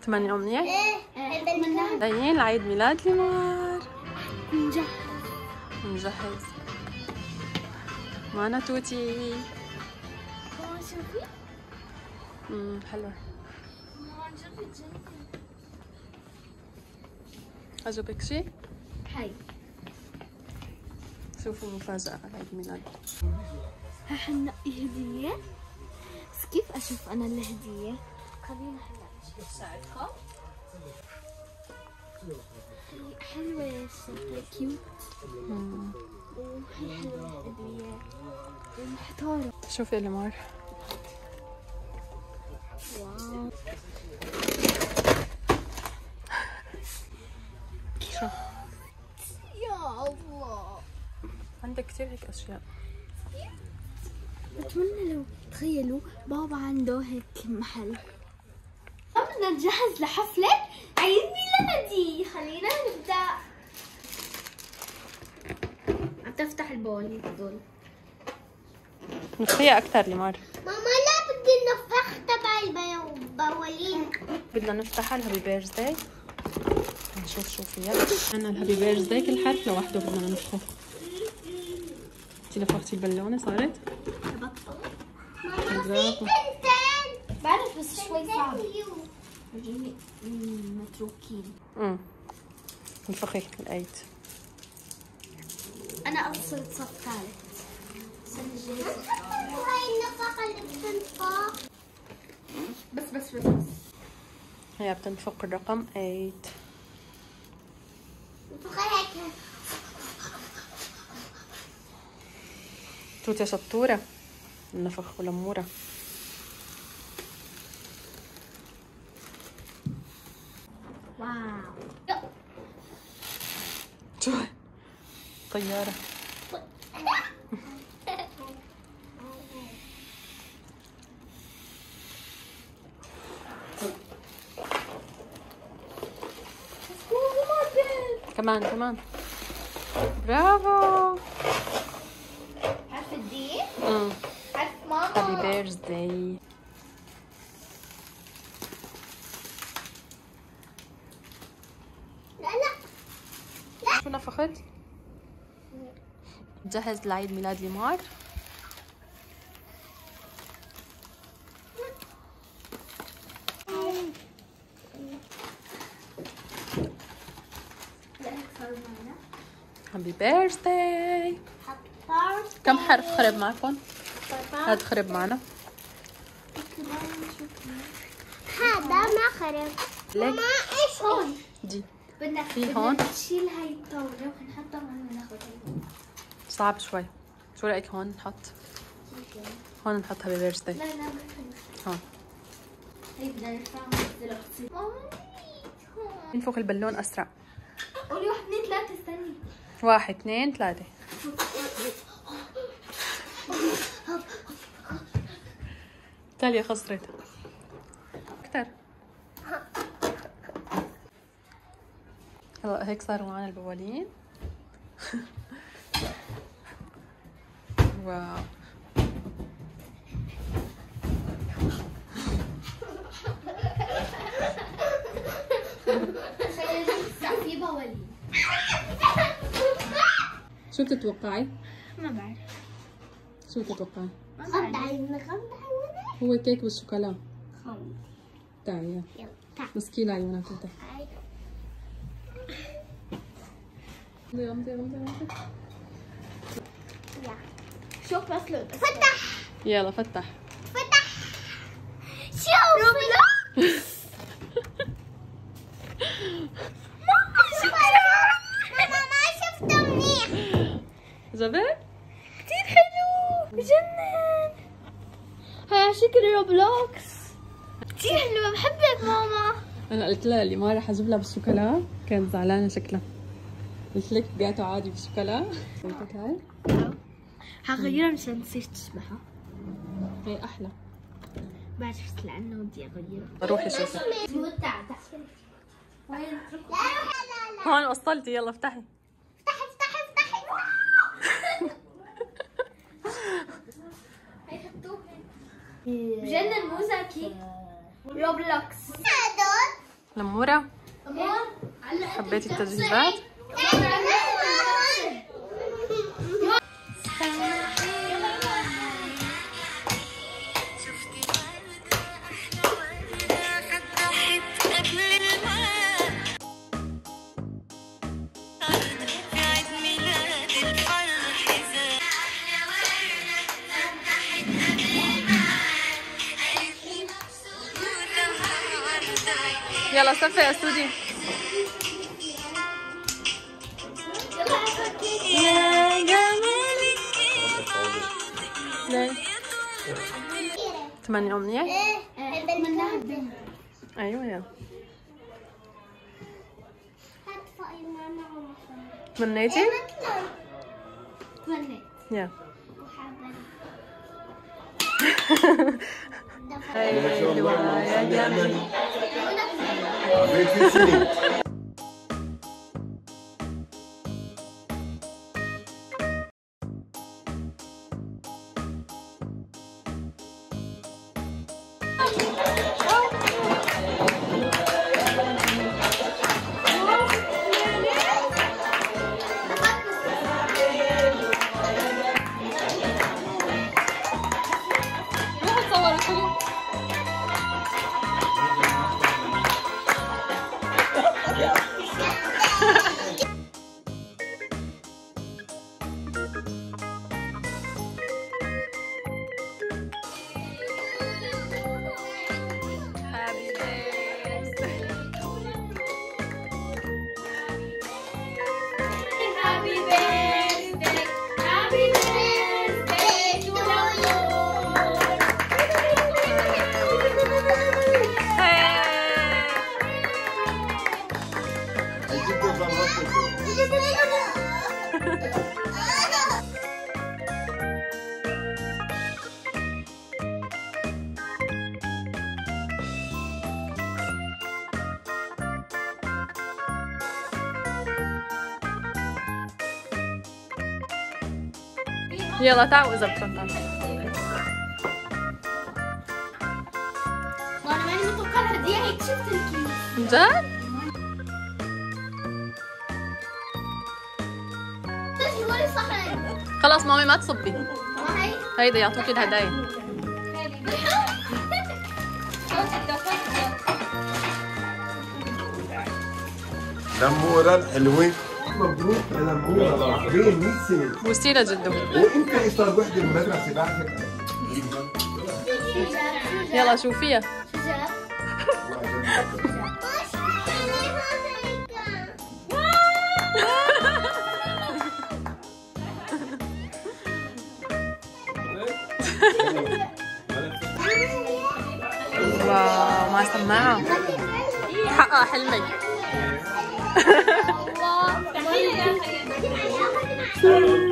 تمني أمنية؟ جايين لعيد ميلاد لمار. نجهز. معنا توتي. شوفي. حلوة. عجبك شي؟ هاي. شوفوا مفاجأة على عيد ميلاد. ها حنقي هدية. بس كيف أشوف أنا الهدية؟ خلينا هلا نساعدكم. حلوة الشكل كيوت. وهي حلوة الهدية ومحتارة. شوفي لمار. واو. شو؟ يا الله. عندك كتير هيك أشياء. بتمنى لو تخيلوا بابا عنده هيك محل. بدنا نجهز لحفلة عيد ميلادي. خلينا نبدأ. عم تفتح البول هدول. نفخيها أكثر لمار. ماما لا بدي النفخ تبع البوالين. بدنا نفتحها الهابي بيرثداي. نشوف شو فيها. عنا الهابي بيرثداي كل حرف لوحده بدنا ننفخه. انتي نفختي البالونة صارت؟ ماما في تنتين. بعرف بس شوي صعب. ورجيني متروكين. انفخي الأيد. أنا أوصلت صف ثالث. السنة الجاية. هاي النفخة اللي بتنفخ. بس. هي بتنفق الرقم 8. انفخي هيك. توتي شطورة. النفخ ولمورة. واو. شو طيارة. كمان برافو. عارفة دي؟ عارف ماما. هابي بيرثداي. لا شو نفخت؟ جهز لعيد ميلاد لمار. هابي بيرثداي. كم حرف خرب معكم؟ هاد خرب معنا. هذا ما خرب. ليك ما ايش هون؟ دي بدنا في هون نشيل هاي الطاولة ونحطها هون وناخذها. صعب شوي. شو رأيك هون نحط؟ هون نحط هابي بيرثداي. لا هون. هي بدنا نرفعها وننزلها. ننفخ البالون أسرع. قولي 1 2 3 استني. 1 2 3. تاليا خسرت أكثر. هلا هيك صاروا معنا البوالين. واو. في بوالين. شو بتتوقعي؟ ما بعرف. شو بتتوقعي؟ غمض هو كيك بالشوكولا. خلص. تعالي يلا تعال. مسكي لعيونك انت. غمضي. شوف بسلق. فتح. يلا فتح. شوف روبلوكس. ماما ما شفته منيح. جبت؟ كتير حلو. بجنن. هاي على شكل روبلوكس. كتير حلوة. بحبك ماما. انا قلت لها اللي ما رح اجيب لها بالشوكولا كانت زعلانه شكلها. قلت لك بقيته عادي بالشوكولا. قلت هاي هغيرها مشان تصير تشبهها. هي احلى. بعرف لانه بدي اغيرها. روحي شوفي. متعة. لا هون وصلتي. يلا افتحي. افتحي. بجنن مو زكي. روبلوكس. هدول لمورة حبيتي التجهيزات؟ يلا صفي يا سودي. يا جمالك. ليه؟ 8 أمنية؟ أيوة يلا. تمنيتي؟ تمنيت. يلا. حلوة يا جمالك. يلا تعالوا إذا بدكم تعالوا. وانا ماني متوقعة الهدية هيك شفت الكيس. جد؟ تجي صحن. خلاص مامي ما تصبي. ما هي؟ هيدا يعطوكي الهدايا. لمورة الحلوة مبروك يا لمورة. عقبال 100 سنة. بوسي لها جدو. وانت ايش صار وحدة بالمدرسة بعدك؟ يلا شوفيها. واو مع سماعة. حقق حلمك. الله